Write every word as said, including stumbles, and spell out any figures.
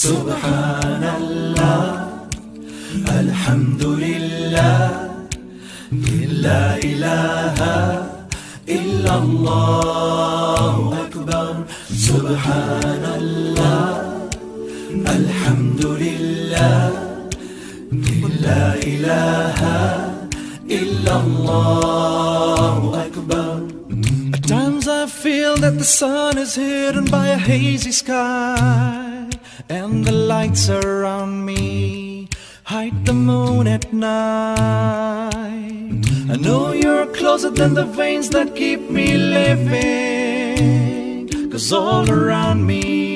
Subhanallah, Alhamdulillah, La ilaha illallah akbar. Subhanallah, Alhamdulillah, La ilaha illallah akbar. At times I feel that the sun is hidden by a hazy sky, and the lights around me hide the moon at night. I know you're closer than the veins that keep me living, 'cause all around me